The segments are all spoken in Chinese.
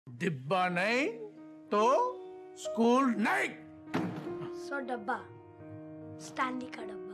डिब्बा नहीं तो स्कूल नहीं। सो डब्बा स्टैनली का डब्बा।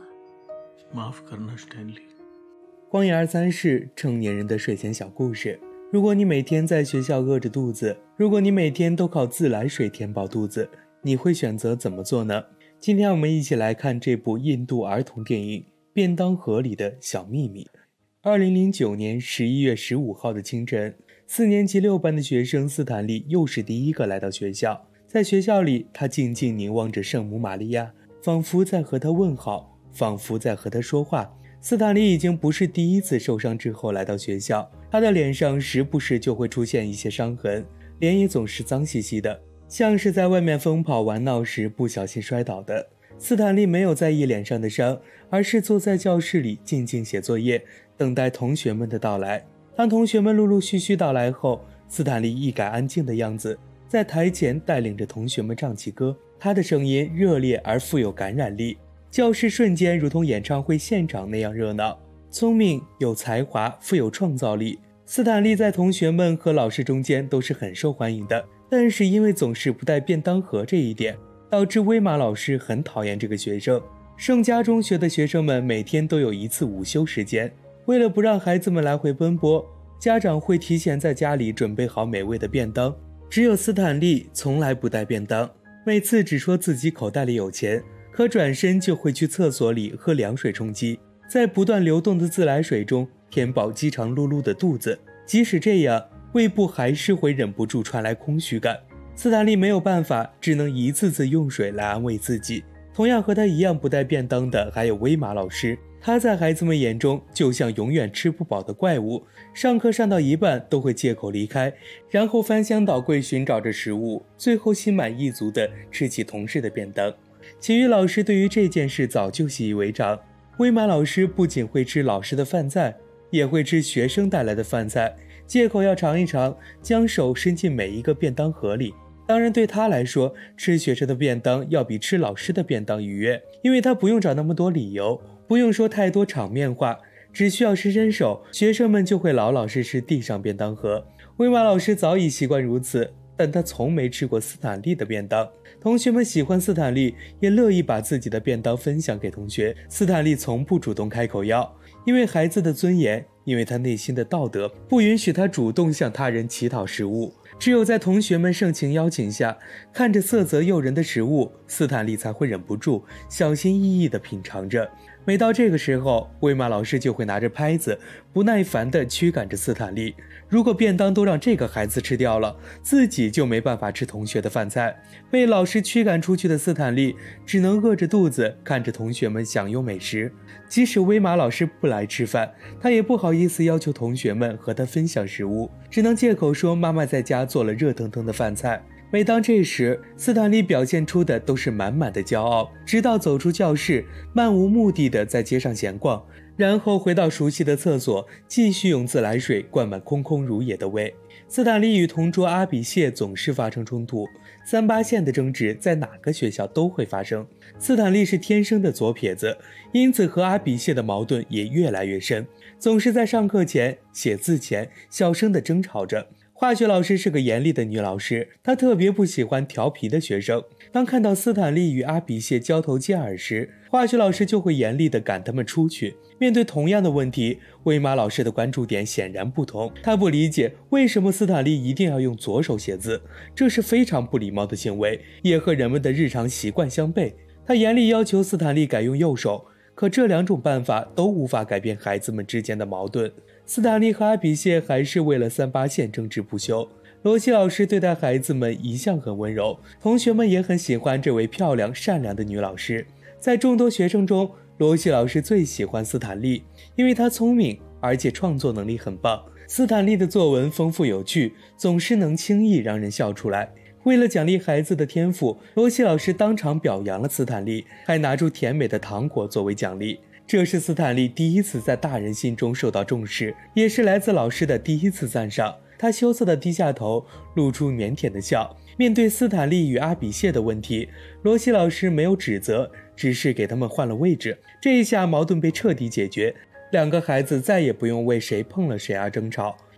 माफ करना स्टैनली。 光野23是成年人的睡前小故事。如果你每天在学校饿着肚子，如果你每天都靠自来水填饱肚子，你会选择怎么做呢？今天我们一起来看这部印度儿童电影《便当盒里的小秘密》。2009年11月15号的清晨，4年级6班的学生斯坦利又是第一个来到学校。在学校里，他静静凝望着圣母玛利亚，仿佛在和她问好，仿佛在和她说话。斯坦利已经不是第一次受伤之后来到学校，他的脸上时不时就会出现一些伤痕，脸也总是脏兮兮的，像是在外面疯跑玩闹时不小心摔倒的。斯坦利没有在意脸上的伤，而是坐在教室里静静写作业，等待同学们的到来。当同学们陆陆续续到来后，斯坦利一改安静的样子，在台前带领着同学们唱起歌，他的声音热烈而富有感染力，教室瞬间如同演唱会现场那样热闹。聪明、有才华、富有创造力，斯坦利在同学们和老师中间都是很受欢迎的。但是因为总是不带便当盒这一点，导致威玛老师很讨厌这个学生。圣家中学的学生们每天都有一次午休时间，为了不让孩子们来回奔波，家长会提前在家里准备好美味的便当。只有斯坦利从来不带便当，每次只说自己口袋里有钱，可转身就会去厕所里喝凉水充饥，在不断流动的自来水中填饱饥肠辘辘的肚子。即使这样，胃部还是会忍不住传来空虚感。斯坦利没有办法，只能一次次用水来安慰自己。同样和他一样不带便当的还有威玛老师，他在孩子们眼中就像永远吃不饱的怪物，上课上到一半都会借口离开，然后翻箱倒柜寻找着食物，最后心满意足地吃起同事的便当。其余老师对于这件事早就习以为常。威玛老师不仅会吃老师的饭菜，也会吃学生带来的饭菜，借口要尝一尝，将手伸进每一个便当盒里。当然对他来说，吃学生的便当要比吃老师的便当愉悦，因为他不用找那么多理由，不用说太多场面话，只需要伸伸手，学生们就会老老实实递上便当盒。威玛老师早已习惯如此，但他从没吃过斯坦利的便当。同学们喜欢斯坦利，也乐意把自己的便当分享给同学。斯坦利从不主动开口要，因为孩子的尊严，因为他内心的道德，不允许他主动向他人乞讨食物。只有在同学们盛情邀请下，看着色泽诱人的食物，斯坦利才会忍不住小心翼翼地品尝着。每到这个时候，威玛老师就会拿着拍子不耐烦地驱赶着斯坦利。如果便当都让这个孩子吃掉了，自己就没办法吃同学的饭菜。被老师驱赶出去的斯坦利只能饿着肚子看着同学们享用美食。即使威玛老师不来吃饭，他也不好意思要求同学们和他分享食物，只能借口说妈妈在家做了热腾腾的饭菜。每当这时，斯坦利表现出的都是满满的骄傲，直到走出教室，漫无目的的在街上闲逛，然后回到熟悉的厕所，继续用自来水灌满空空如也的胃。斯坦利与同桌阿比谢总是发生冲突，3-8线的争执在哪个学校都会发生。斯坦利是天生的左撇子，因此和阿比谢的矛盾也越来越深，总是在上课前、写字前小声地争吵着。化学老师是个严厉的女老师，她特别不喜欢调皮的学生。当看到斯坦利与阿比谢交头接耳时，化学老师就会严厉地赶他们出去。面对同样的问题，威玛老师的关注点显然不同。他不理解为什么斯坦利一定要用左手写字，这是非常不礼貌的行为，也和人们的日常习惯相悖。他严厉要求斯坦利改用右手，可这2种办法都无法改变孩子们之间的矛盾。斯坦利和阿比谢还是为了3-8线争执不休。罗西老师对待孩子们一向很温柔，同学们也很喜欢这位漂亮善良的女老师。在众多学生中，罗西老师最喜欢斯坦利，因为他聪明，而且创作能力很棒。斯坦利的作文丰富有趣，总是能轻易让人笑出来。为了奖励孩子的天赋，罗西老师当场表扬了斯坦利，还拿出甜美的糖果作为奖励。这是斯坦利第一次在大人心中受到重视，也是来自老师的第一次赞赏。他羞涩地低下头，露出腼腆的笑。面对斯坦利与阿比谢的问题，罗西老师没有指责，只是给他们换了位置。这一下矛盾被彻底解决，2个孩子再也不用为谁碰了谁而争吵。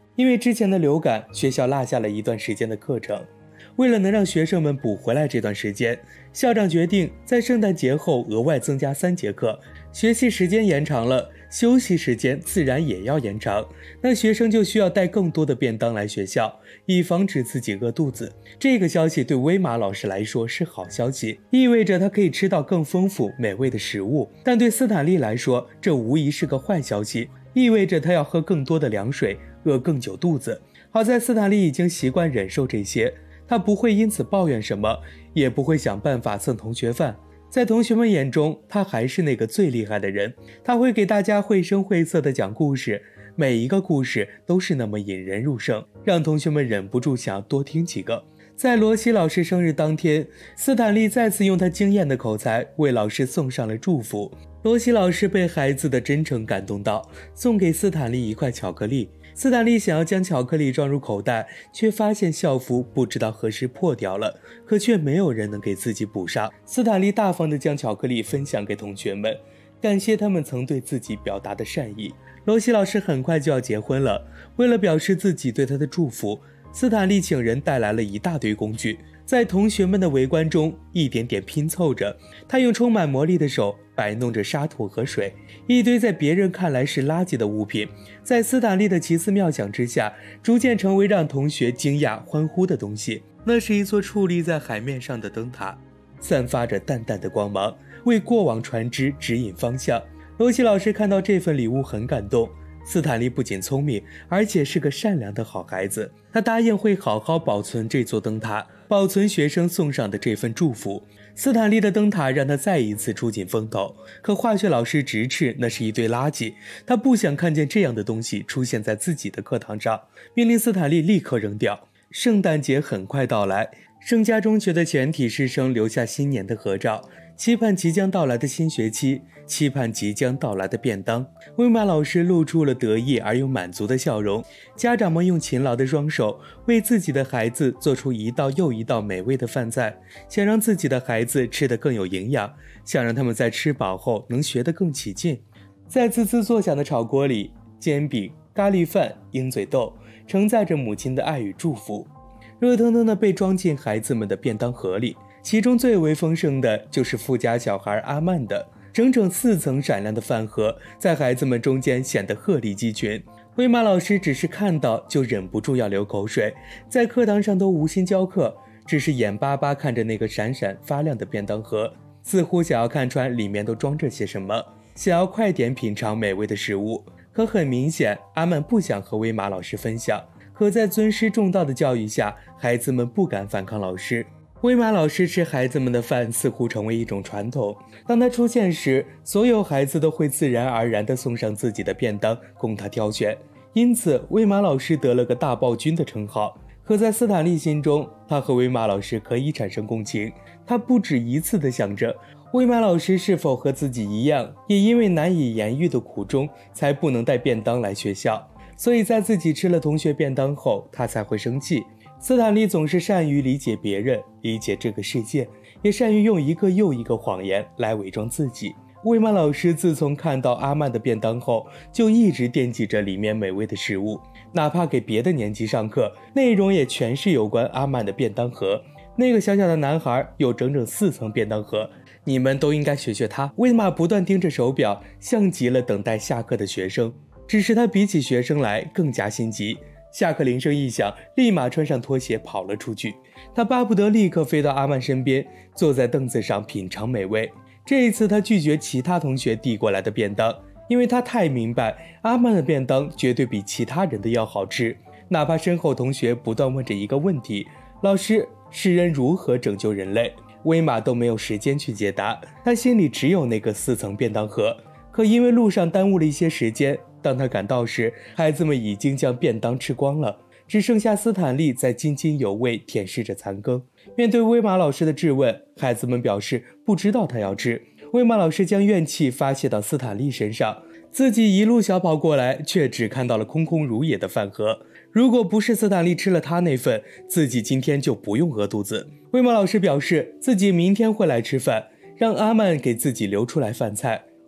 因为之前的流感，学校落下了一段时间的课程。为了能让学生们补回来这段时间，校长决定在圣诞节后额外增加3节课，学习时间延长了，休息时间自然也要延长。那学生就需要带更多的便当来学校，以防止自己饿肚子。这个消息对威玛老师来说是好消息，意味着他可以吃到更丰富美味的食物。但对斯坦利来说，这无疑是个坏消息，意味着他要喝更多的凉水，饿更久肚子。好在斯坦利已经习惯忍受这些，他不会因此抱怨什么，也不会想办法蹭同学饭。在同学们眼中，他还是那个最厉害的人。他会给大家绘声绘色地讲故事，每一个故事都是那么引人入胜，让同学们忍不住想要多听几个。在罗西老师生日当天，斯坦利再次用他惊艳的口才为老师送上了祝福。罗西老师被孩子的真诚感动到，送给斯坦利一块巧克力。斯坦利想要将巧克力装入口袋，却发现校服不知道何时破掉了，可却没有人能给自己补上。斯坦利大方地将巧克力分享给同学们，感谢他们曾对自己表达的善意。罗西老师很快就要结婚了，为了表示自己对他的祝福，斯坦利请人带来了一大堆工具，在同学们的围观中一点点拼凑着。他用充满魔力的手摆弄着沙土和水，一堆在别人看来是垃圾的物品，在斯坦利的奇思妙想之下，逐渐成为让同学惊讶欢呼的东西。那是一座矗立在海面上的灯塔，散发着淡淡的光芒，为过往船只指引方向。罗西老师看到这份礼物很感动。斯坦利不仅聪明，而且是个善良的好孩子。他答应会好好保存这座灯塔，保存学生送上的这份祝福。斯坦利的灯塔让他再一次出尽风头，可化学老师直斥那是一堆垃圾，他不想看见这样的东西出现在自己的课堂上，命令斯坦利立刻扔掉。圣诞节很快到来，圣家中学的全体师生留下新年的合照，期盼即将到来的新学期，期盼即将到来的便当。威玛老师露出了得意而又满足的笑容，家长们用勤劳的双手为自己的孩子做出一道又一道美味的饭菜，想让自己的孩子吃得更有营养，想让他们在吃饱后能学得更起劲。在滋滋作响的炒锅里，煎饼、咖喱饭、鹰嘴豆承载着母亲的爱与祝福，热腾腾地被装进孩子们的便当盒里。其中最为丰盛的就是富家小孩阿曼的，整整4层闪亮的饭盒在孩子们中间显得鹤立鸡群。威玛老师只是看到就忍不住要流口水，在课堂上都无心教课，只是眼巴巴看着那个闪闪发亮的便当盒，似乎想要看穿里面都装着些什么，想要快点品尝美味的食物。可很明显，阿曼不想和威玛老师分享。可在尊师重道的教育下，孩子们不敢反抗老师。威玛老师吃孩子们的饭似乎成为一种传统，当他出现时，所有孩子都会自然而然地送上自己的便当供他挑选，因此威玛老师得了个大暴君的称号。可在斯坦利心中，他和威玛老师可以产生共情，他不止一次地想着威玛老师是否和自己一样，也因为难以言喻的苦衷才不能带便当来学校，所以在自己吃了同学便当后，他才会生气。斯坦利总是善于理解别人，理解这个世界，也善于用一个又一个谎言来伪装自己。威玛老师自从看到阿曼的便当后，就一直惦记着里面美味的食物，哪怕给别的年级上课，内容也全是有关阿曼的便当盒。那个小小的男孩有整整4层便当盒，你们都应该学学他。威玛不断盯着手表，像极了等待下课的学生，只是他比起学生来更加心急。下课铃声一响，立马穿上拖鞋跑了出去。他巴不得立刻飞到阿曼身边，坐在凳子上品尝美味。这一次他拒绝其他同学递过来的便当，因为他太明白阿曼的便当绝对比其他人的要好吃。哪怕身后同学不断问着一个问题，老师，世人如何拯救人类，威玛都没有时间去解答，他心里只有那个4层便当盒。可因为路上耽误了一些时间，当他赶到时，孩子们已经将便当吃光了，只剩下斯坦利在津津有味舔舐着残羹。面对威玛老师的质问，孩子们表示不知道他要吃。威玛老师将怨气发泄到斯坦利身上，自己一路小跑过来，却只看到了空空如也的饭盒。如果不是斯坦利吃了他那份，自己今天就不用饿肚子。威玛老师表示自己明天会来吃饭，让阿曼给自己留出来饭菜。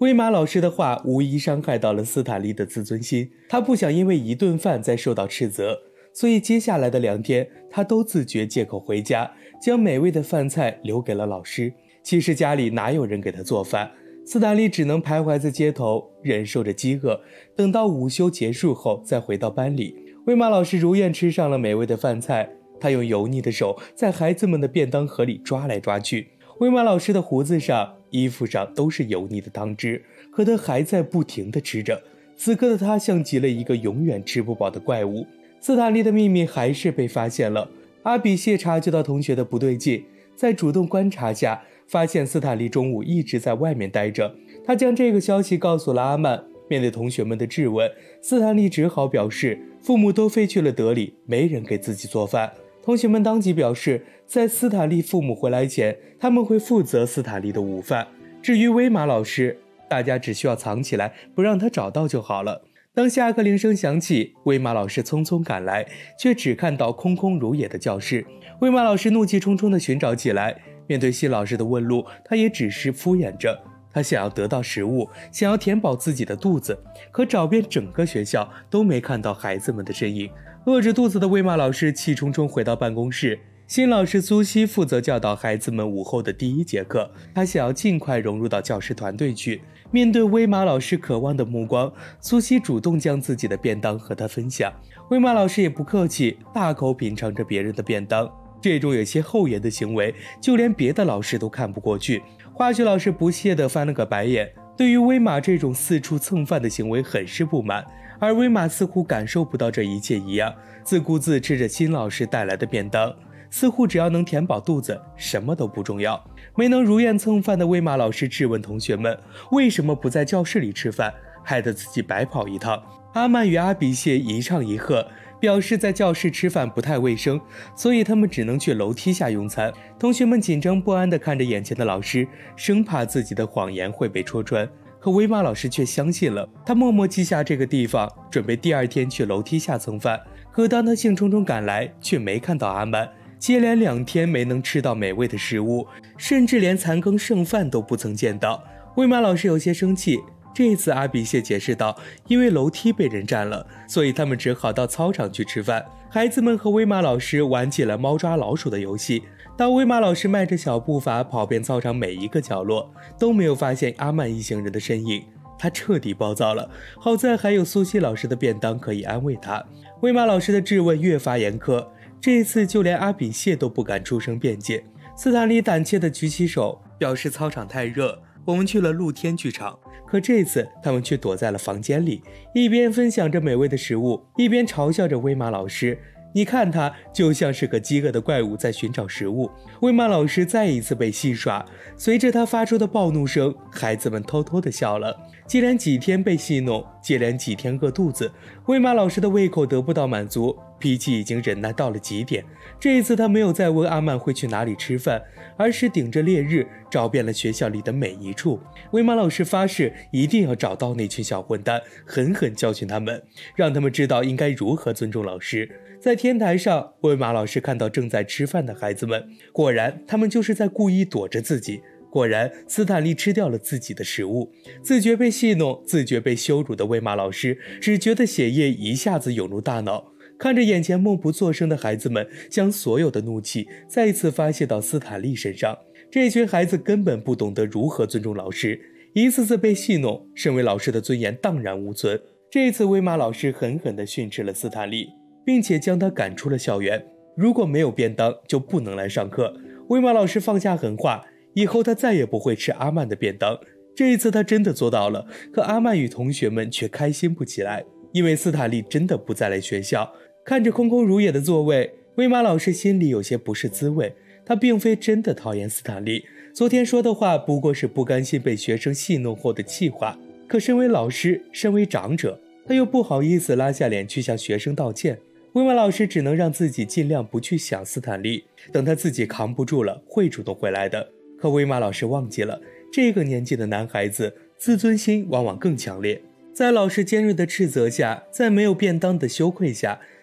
威玛老师的话无疑伤害到了斯坦利的自尊心，他不想因为一顿饭再受到斥责，所以接下来的2天，他都自觉借口回家，将美味的饭菜留给了老师。其实家里哪有人给他做饭，斯坦利只能徘徊在街头，忍受着饥饿，等到午休结束后再回到班里。威玛老师如愿吃上了美味的饭菜，他用油腻的手在孩子们的便当盒里抓来抓去，威玛老师的胡子上、衣服上都是油腻的汤汁，可他还在不停地吃着。此刻的他像极了一个永远吃不饱的怪物。斯坦利的秘密还是被发现了，阿比谢察觉到同学的不对劲，在主动观察下发现斯坦利中午一直在外面待着，他将这个消息告诉了阿曼。面对同学们的质问，斯坦利只好表示父母都飞去了德里，没人给自己做饭。同学们当即表示，在斯坦利父母回来前，他们会负责斯坦利的午饭。至于威玛老师，大家只需要藏起来，不让他找到就好了。当下课铃声响起，威玛老师匆匆赶来，却只看到空空如也的教室。威玛老师怒气冲冲地寻找起来，面对新老师的问路，他也只是敷衍着。他想要得到食物，想要填饱自己的肚子，可找遍整个学校都没看到孩子们的身影。饿着肚子的威玛老师气冲冲回到办公室，新老师苏西负责教导孩子们午后的第1节课，他想要尽快融入到教师团队去。面对威玛老师渴望的目光，苏西主动将自己的便当和他分享。威玛老师也不客气，大口品尝着别人的便当。这种有些厚颜的行为，就连别的老师都看不过去。化学老师不屑地翻了个白眼，对于威玛这种四处蹭饭的行为很是不满，而威玛似乎感受不到这一切一样，自顾自吃着新老师带来的便当，似乎只要能填饱肚子，什么都不重要。没能如愿蹭饭的威玛老师质问同学们，为什么不在教室里吃饭，害得自己白跑一趟。阿曼与阿比谢一唱一和，表示在教室吃饭不太卫生，所以他们只能去楼梯下用餐。同学们紧张不安地看着眼前的老师，生怕自己的谎言会被戳穿。可威玛老师却相信了，他默默记下这个地方，准备第2天去楼梯下蹭饭。可当他兴冲冲赶来，却没看到阿曼。接连2天没能吃到美味的食物，甚至连残羹剩饭都不曾见到。威玛老师有些生气。这次阿比谢解释道，因为楼梯被人占了，所以他们只好到操场去吃饭。孩子们和威玛老师玩起了猫抓老鼠的游戏。当威玛老师迈着小步伐跑遍操场每一个角落，都没有发现阿曼一行人的身影。他彻底暴躁了，好在还有苏西老师的便当可以安慰他。威玛老师的质问越发严苛，这次就连阿比谢都不敢出声辩解。斯坦利胆怯地举起手，表示操场太热，我们去了露天剧场。可这次他们却躲在了房间里，一边分享着美味的食物，一边嘲笑着威玛老师。你看他就像是个饥饿的怪物在寻找食物。威玛老师再一次被戏耍，随着他发出的暴怒声，孩子们偷偷地笑了。接连几天被戏弄，接连几天饿肚子，威玛老师的胃口得不到满足，脾气已经忍耐到了极点。这一次他没有再问阿曼会去哪里吃饭，而是顶着烈日找遍了学校里的每一处。威玛老师发誓一定要找到那群小混蛋，狠狠教训他们，让他们知道应该如何尊重老师。在天台上，威玛老师看到正在吃饭的孩子们，果然他们就是在故意躲着自己。果然斯坦利吃掉了自己的食物。自觉被戏弄，自觉被羞辱的威玛老师只觉得血液一下子涌入大脑，看着眼前默不作声的孩子们，将所有的怒气再一次发泄到斯坦利身上。这群孩子根本不懂得如何尊重老师，一次次被戏弄，身为老师的尊严荡然无存。这一次威玛老师狠狠地训斥了斯坦利，并且将他赶出了校园。如果没有便当，就不能来上课。威玛老师放下狠话，以后他再也不会吃阿曼的便当。这一次他真的做到了，可阿曼与同学们却开心不起来，因为斯坦利真的不再来学校。看着空空如也的座位，威玛老师心里有些不是滋味。他并非真的讨厌斯坦利，昨天说的话不过是不甘心被学生戏弄后的气话。可身为老师，身为长者，他又不好意思拉下脸去向学生道歉。威玛老师只能让自己尽量不去想斯坦利，等他自己扛不住了，会主动回来的。可威玛老师忘记了，这个年纪的男孩子自尊心往往更强烈。在老师尖锐的斥责下，在没有便当的羞愧下，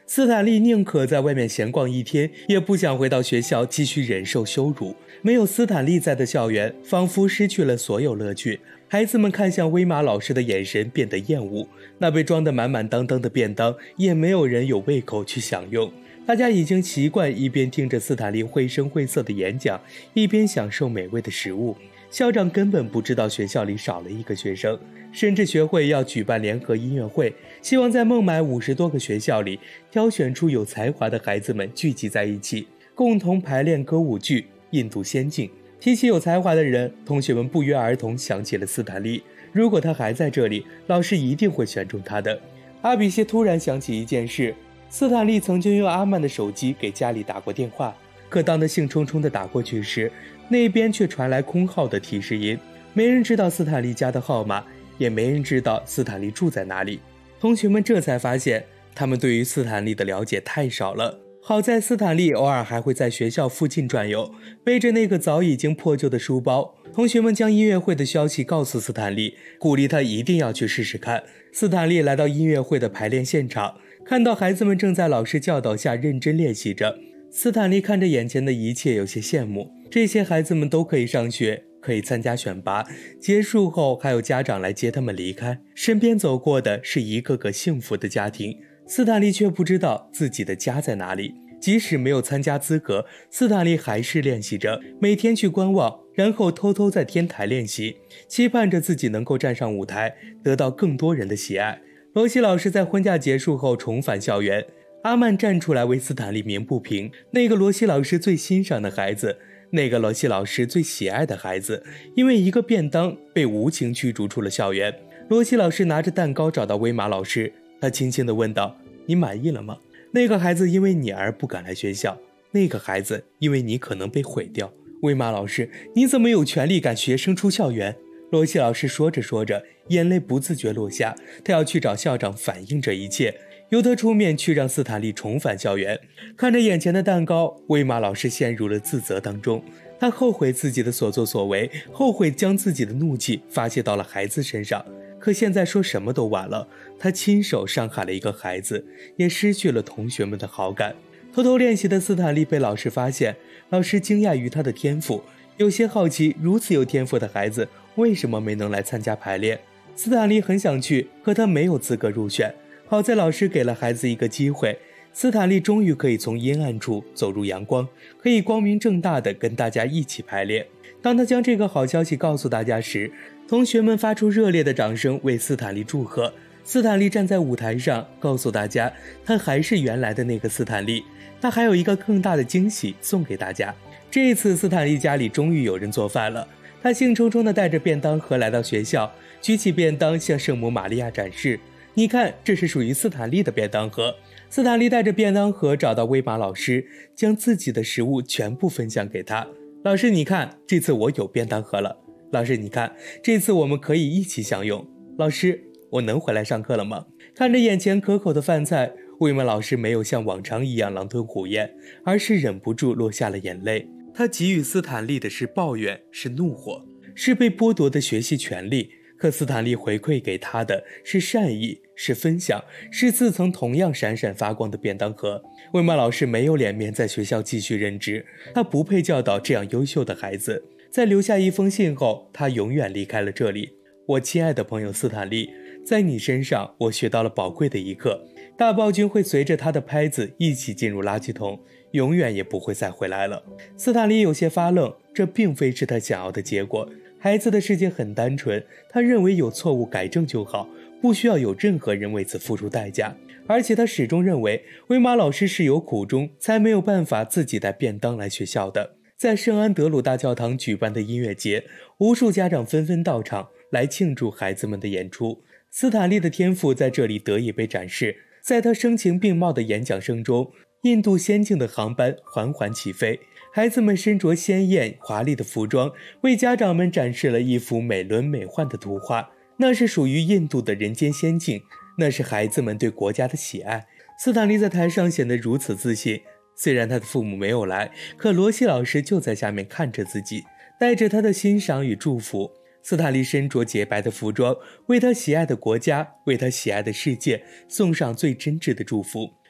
斯坦利宁可在外面闲逛一天，也不想回到学校继续忍受羞辱。没有斯坦利在的校园，仿佛失去了所有乐趣。孩子们看向威玛老师的眼神变得厌恶，那被装得满满当当的便当，也没有人有胃口去享用。大家已经习惯一边听着斯坦利绘声绘色的演讲，一边享受美味的食物。校长根本不知道学校里少了一个学生，甚至学会要举办联合音乐会，希望在孟买50多个学校里挑选出有才华的孩子们聚集在一起，共同排练歌舞剧《印度仙境》。提起有才华的人，同学们不约而同想起了斯坦利。如果他还在这里，老师一定会选中他的。阿比谢突然想起一件事，斯坦利曾经用阿曼的手机给家里打过电话，可当他兴冲冲地打过去时，那边却传来空号的提示音。没人知道斯坦利家的号码，也没人知道斯坦利住在哪里。同学们这才发现，他们对于斯坦利的了解太少了。好在斯坦利偶尔还会在学校附近转悠，背着那个早已经破旧的书包。同学们将音乐会的消息告诉斯坦利，鼓励他一定要去试试看。斯坦利来到音乐会的排练现场，看到孩子们正在老师教导下认真练习着。斯坦利看着眼前的一切，有些羡慕。这些孩子们都可以上学，可以参加选拔，结束后还有家长来接他们离开，身边走过的是一个个幸福的家庭。斯坦利却不知道自己的家在哪里。即使没有参加资格，斯坦利还是练习着，每天去观望，然后偷偷在天台练习，期盼着自己能够站上舞台，得到更多人的喜爱。罗西老师在婚假结束后重返校园，阿曼站出来为斯坦利鸣不平。那个罗西老师最欣赏的孩子，那个罗西老师最喜爱的孩子，因为一个便当被无情驱逐出了校园。罗西老师拿着蛋糕找到威玛老师，他轻轻地问道：“你满意了吗？那个孩子因为你而不敢来学校，那个孩子因为你可能被毁掉。威玛老师，你怎么有权利赶学生出校园？”罗西老师说着说着，眼泪不自觉落下，他要去找校长反映这一切，由他出面去让斯坦利重返校园。看着眼前的蛋糕，威玛老师陷入了自责当中。他后悔自己的所作所为，后悔将自己的怒气发泄到了孩子身上。可现在说什么都晚了，他亲手伤害了一个孩子，也失去了同学们的好感。偷偷练习的斯坦利被老师发现，老师惊讶于他的天赋，有些好奇如此有天赋的孩子为什么没能来参加排练。斯坦利很想去，可他没有资格入选。好在老师给了孩子一个机会，斯坦利终于可以从阴暗处走入阳光，可以光明正大地跟大家一起排练。当他将这个好消息告诉大家时，同学们发出热烈的掌声为斯坦利祝贺。斯坦利站在舞台上告诉大家，他还是原来的那个斯坦利，他还有一个更大的惊喜送给大家。这一次斯坦利家里终于有人做饭了，他兴冲冲地带着便当盒来到学校，举起便当向圣母玛利亚展示，你看，这是属于斯坦利的便当盒。斯坦利带着便当盒找到威玛老师，将自己的食物全部分享给他。老师你看，这次我有便当盒了。老师你看，这次我们可以一起享用。老师，我能回来上课了吗？看着眼前可口的饭菜，威玛老师没有像往常一样狼吞虎咽，而是忍不住落下了眼泪。他给予斯坦利的是抱怨，是怒火，是被剥夺的学习权利。可斯坦利回馈给他的是善意，是分享，是自曾同样闪闪发光的便当盒。威玛老师没有脸面在学校继续任职，他不配教导这样优秀的孩子。在留下一封信后，他永远离开了这里。我亲爱的朋友斯坦利，在你身上我学到了宝贵的一课。大暴君会随着他的拍子一起进入垃圾桶，永远也不会再回来了。斯坦利有些发愣，这并非是他想要的结果。孩子的世界很单纯，他认为有错误改正就好，不需要有任何人为此付出代价。而且他始终认为威玛老师是有苦衷才没有办法自己带便当来学校的。在圣安德鲁大教堂举办的音乐节，无数家长纷纷到场来庆祝孩子们的演出。斯坦利的天赋在这里得以被展示。在他声情并茂的演讲声中，印度仙境的航班缓缓起飞，孩子们身着鲜艳华丽的服装，为家长们展示了一幅美轮美奂的图画。那是属于印度的人间仙境，那是孩子们对国家的喜爱。斯坦利在台上显得如此自信，虽然他的父母没有来，可罗西老师就在下面看着自己，带着他的欣赏与祝福。斯坦利身着洁白的服装，为他喜爱的国家，为他喜爱的世界送上最真挚的祝福。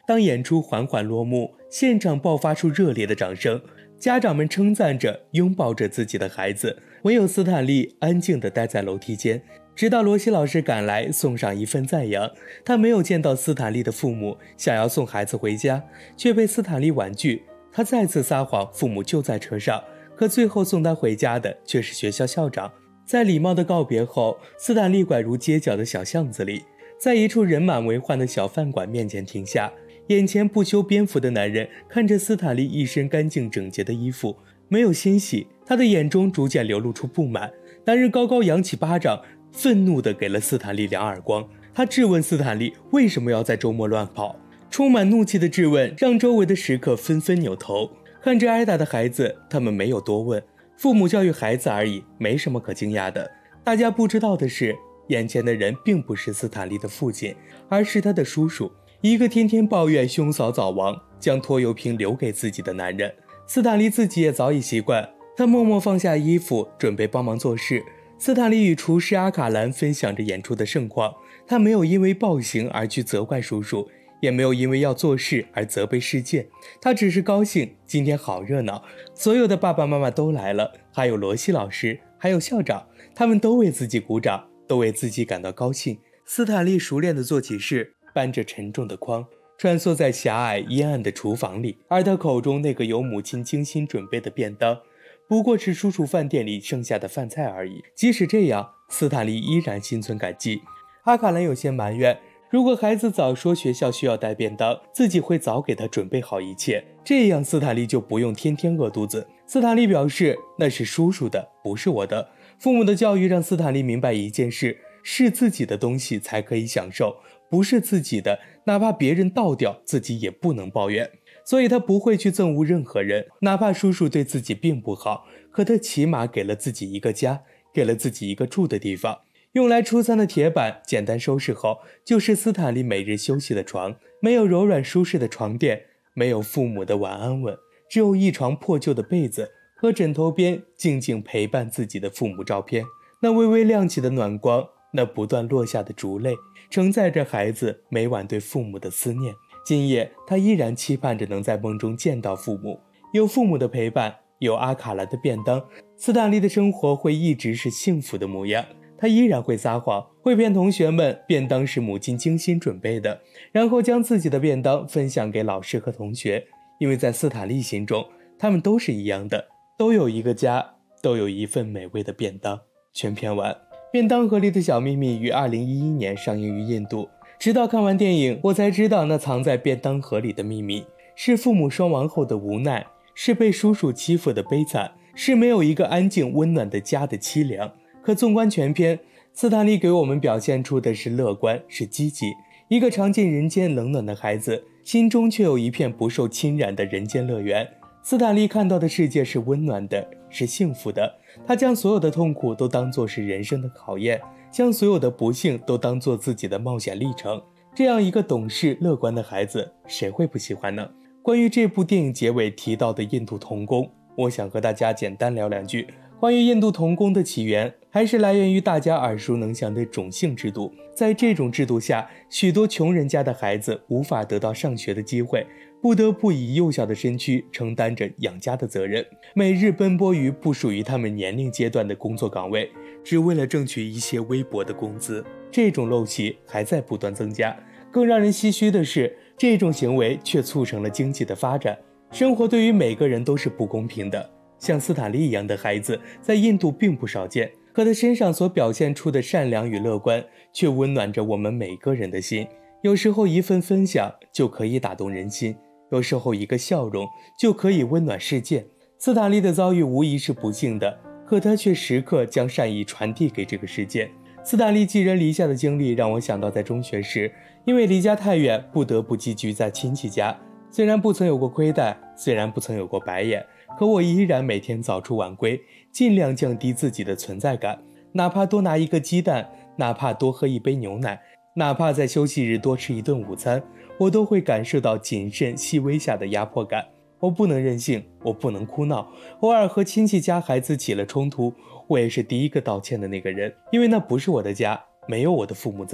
当演出缓缓落幕，现场爆发出热烈的掌声，家长们称赞着，拥抱着自己的孩子，唯有斯坦利安静地待在楼梯间，直到罗西老师赶来送上一份赞扬。他没有见到斯坦利的父母，想要送孩子回家，却被斯坦利婉拒。他再次撒谎，父母就在车上，可最后送他回家的却是学校校长。在礼貌的告别后，斯坦利拐入街角的小巷子里，在一处人满为患的小饭馆面前停下。眼前不修边幅的男人看着斯坦利一身干净整洁的衣服，没有欣喜，他的眼中逐渐流露出不满。男人高高扬起巴掌，愤怒地给了斯坦利2耳光。他质问斯坦利为什么要在周末乱跑。充满怒气的质问让周围的食客纷纷扭头看着挨打的孩子，他们没有多问。父母教育孩子而已，没什么可惊讶的。大家不知道的是，眼前的人并不是斯坦利的父亲，而是他的叔叔，一个天天抱怨兄嫂早亡，将拖油瓶留给自己的男人。斯坦利自己也早已习惯，他默默放下衣服，准备帮忙做事。斯坦利与厨师阿卡兰分享着演出的盛况，他没有因为暴行而去责怪叔叔，也没有因为要做事而责备世界，他只是高兴今天好热闹，所有的爸爸妈妈都来了，还有罗西老师，还有校长，他们都为自己鼓掌，都为自己感到高兴。斯坦利熟练地做起事，搬着沉重的筐，穿梭在狭隘阴暗的厨房里，而他口中那个由母亲精心准备的便当不过是叔叔饭店里剩下的饭菜而已。即使这样，斯坦利依然心存感激。阿卡兰有些埋怨，如果孩子早说学校需要带便当，自己会早给他准备好一切，这样斯坦利就不用天天饿肚子。斯坦利表示，那是叔叔的，不是我的。父母的教育让斯坦利明白一件事，是自己的东西才可以享受，不是自己的，哪怕别人倒掉，自己也不能抱怨。所以他不会去憎恶任何人，哪怕叔叔对自己并不好，可他起码给了自己一个家，给了自己一个住的地方。用来出餐的铁板简单收拾后，就是斯坦利每日休息的床，没有柔软舒适的床垫，没有父母的晚安吻，只有一床破旧的被子和枕头边静静陪伴自己的父母照片。那微微亮起的暖光，那不断落下的烛泪，承载着孩子每晚对父母的思念。今夜他依然期盼着能在梦中见到父母，有父母的陪伴，有阿卡兰的便当，斯坦利的生活会一直是幸福的模样。他依然会撒谎，会骗同学们便当是母亲精心准备的，然后将自己的便当分享给老师和同学。因为在斯坦利心中，他们都是一样的，都有一个家，都有一份美味的便当。全篇完。便当盒里的小秘密于2011年上映于印度，直到看完电影，我才知道那藏在便当盒里的秘密是父母双亡后的无奈，是被叔叔欺负的悲惨，是没有一个安静温暖的家的凄凉。可纵观全片，斯坦利给我们表现出的是乐观，是积极。一个尝尽人间冷暖的孩子，心中却有一片不受侵染的人间乐园。斯坦利看到的世界是温暖的，是幸福的。他将所有的痛苦都当作是人生的考验，将所有的不幸都当作自己的冒险历程。这样一个懂事乐观的孩子，谁会不喜欢呢？关于这部电影结尾提到的印度童工，我想和大家简单聊两句。关于印度童工的起源，还是来源于大家耳熟能详的种姓制度。在这种制度下，许多穷人家的孩子无法得到上学的机会，不得不以幼小的身躯承担着养家的责任，每日奔波于不属于他们年龄阶段的工作岗位，只为了挣取一些微薄的工资。这种陋习还在不断增加。更让人唏嘘的是，这种行为却促成了经济的发展。生活对于每个人都是不公平的。像斯坦利一样的孩子在印度并不少见，可他身上所表现出的善良与乐观，却温暖着我们每个人的心。有时候一份分享就可以打动人心，有时候一个笑容就可以温暖世界。斯坦利的遭遇无疑是不幸的，可他却时刻将善意传递给这个世界。斯坦利寄人篱下的经历让我想到在中学时，因为离家太远，不得不寄居在亲戚家。虽然不曾有过亏待，虽然不曾有过白眼，可我依然每天早出晚归，尽量降低自己的存在感，哪怕多拿一个鸡蛋，哪怕多喝一杯牛奶，哪怕在休息日多吃一顿午餐，我都会感受到谨慎细微下的压迫感。我不能任性，我不能哭闹，偶尔和亲戚家孩子起了冲突，我也是第一个道歉的那个人，因为那不是我的家，没有我的父母在。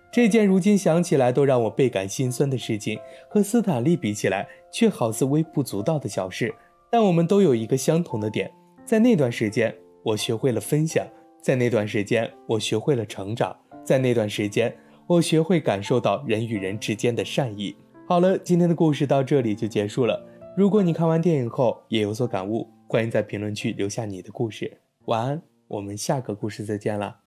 这件如今想起来都让我倍感心酸的事情，和斯坦利比起来，却好似微不足道的小事。但我们都有一个相同的点，在那段时间，我学会了分享；在那段时间，我学会了成长；在那段时间，我学会感受到人与人之间的善意。好了，今天的故事到这里就结束了。如果你看完电影后也有所感悟，欢迎在评论区留下你的故事。晚安，我们下个故事再见了。